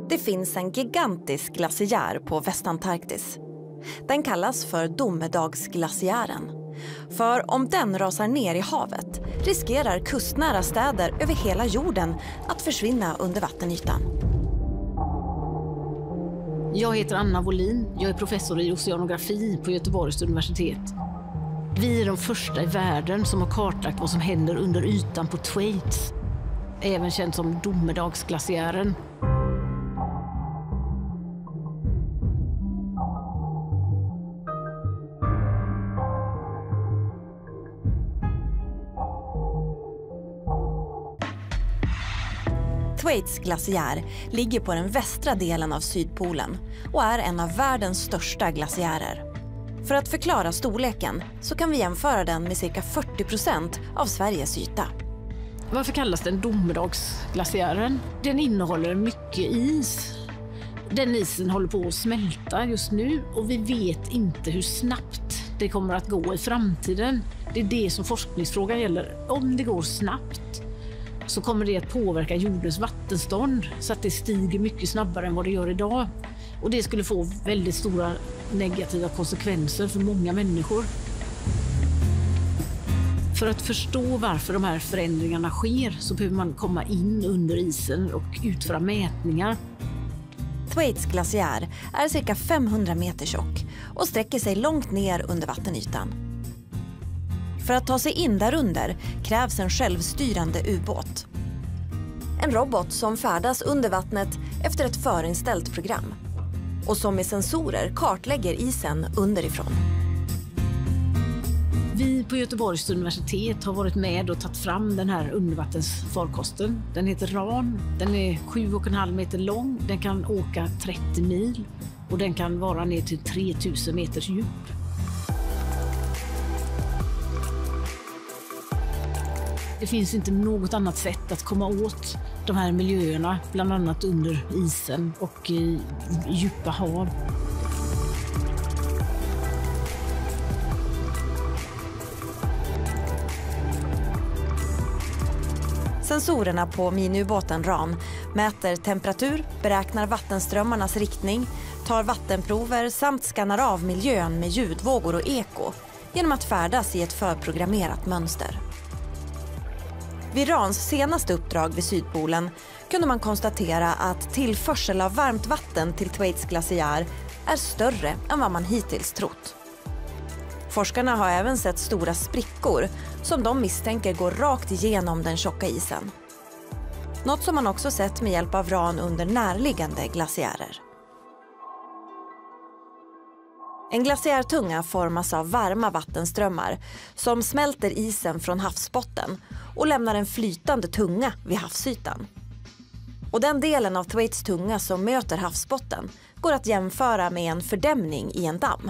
Det finns en gigantisk glaciär på Västantarktis. Den kallas för Domedagsglaciären. För om den rasar ner i havet riskerar kustnära städer över hela jorden att försvinna under vattenytan. Jag heter Anna Wåhlin. Jag är professor i oceanografi på Göteborgs universitet. Vi är de första i världen som har kartlagt vad som händer under ytan på Thwaites, även känt som Domedagsglaciären. Thwaites glaciär ligger på den västra delen av Sydpolen och är en av världens största glaciärer. För att förklara storleken så kan vi jämföra den med cirka 40% av Sveriges yta. Varför kallas den Domedagsglaciären? Den innehåller mycket is. Den isen håller på att smälta just nu och vi vet inte hur snabbt det kommer att gå i framtiden. Det är det som forskningsfrågan gäller. Om det går snabbt så kommer det att påverka jordens vattenstånd så att det stiger mycket snabbare än vad det gör idag. Och det skulle få väldigt stora negativa konsekvenser för många människor. För att förstå varför de här förändringarna sker så behöver man komma in under isen och utföra mätningar. Thwaites glaciär är cirka 500 meter tjock och sträcker sig långt ner under vattenytan. För att ta sig in därunder krävs en självstyrande ubåt. En robot som färdas under vattnet efter ett förinställt program och som med sensorer kartlägger isen underifrån. Vi på Göteborgs universitet har varit med och tagit fram den här undervattensfarkosten. Den heter RAN. Den är 7,5 meter lång. Den kan åka 30 mil och den kan vara ner till 3000 meters djup. Det finns inte något annat sätt att komma åt de här miljöerna, bland annat under isen och i djupa hav. Sensorerna på miniubåten RAN mäter temperatur, beräknar vattenströmmarnas riktning, tar vattenprover samt skannar av miljön med ljudvågor och eko genom att färdas i ett förprogrammerat mönster. Vid RANs senaste uppdrag vid Sydpolen kunde man konstatera att tillförsel av varmt vatten till Thwaites glaciär är större än vad man hittills trott. Forskarna har även sett stora sprickor som de misstänker går rakt igenom den tjocka isen. Något som man också sett med hjälp av RAN under närliggande glaciärer. En glaciärtunga formas av varma vattenströmmar som smälter isen från havsbotten och lämnar en flytande tunga vid havsytan. Och den delen av Thwaites tunga som möter havsbotten går att jämföra med en fördämning i en damm.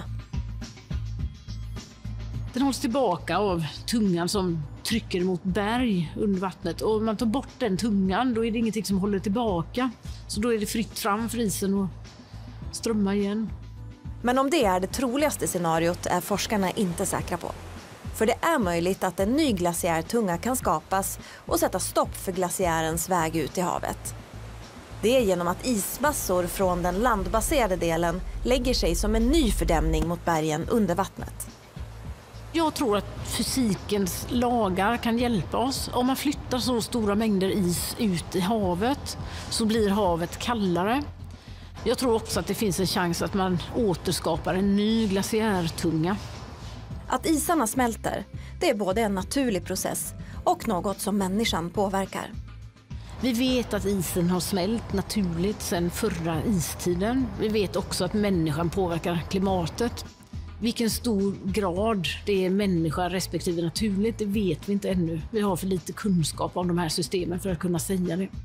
Den hålls tillbaka av tungan som trycker mot berg under vattnet. Och om man tar bort den tungan då är det ingenting som håller tillbaka. Så då är det fritt fram för isen och strömma igen. Men om det är det troligaste scenariot är forskarna inte säkra på. För det är möjligt att en ny glaciärtunga kan skapas och sätta stopp för glaciärens väg ut i havet. Det är genom att ismassor från den landbaserade delen lägger sig som en ny fördämning mot bergen under vattnet. Jag tror att fysikens lagar kan hjälpa oss. Om man flyttar så stora mängder is ut i havet så blir havet kallare. Jag tror också att det finns en chans att man återskapar en ny glaciärtunga. Att isarna smälter, det är både en naturlig process och något som människan påverkar. Vi vet att isen har smält naturligt sedan förra istiden. Vi vet också att människan påverkar klimatet. Vilken stor grad det är människa respektive naturligt, det vet vi inte ännu. Vi har för lite kunskap om de här systemen för att kunna säga det.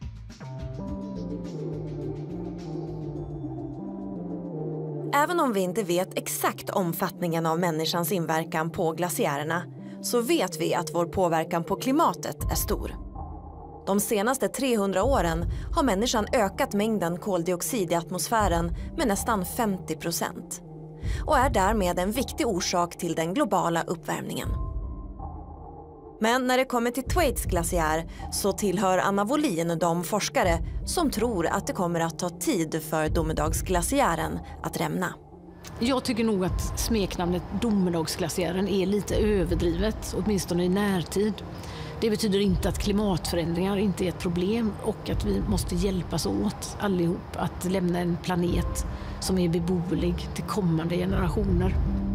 Även om vi inte vet exakt omfattningen av människans inverkan på glaciärerna så vet vi att vår påverkan på klimatet är stor. De senaste 300 åren har människan ökat mängden koldioxid i atmosfären med nästan 50% och är därmed en viktig orsak till den globala uppvärmningen. Men när det kommer till Thwaites glaciär så tillhör Anna Wollin de forskare som tror att det kommer att ta tid för domedagsglaciären att rämna. Jag tycker nog att smeknamnet domedagsglaciären är lite överdrivet, åtminstone i närtid. Det betyder inte att klimatförändringar inte är ett problem och att vi måste hjälpas åt allihop att lämna en planet som är beboelig till kommande generationer.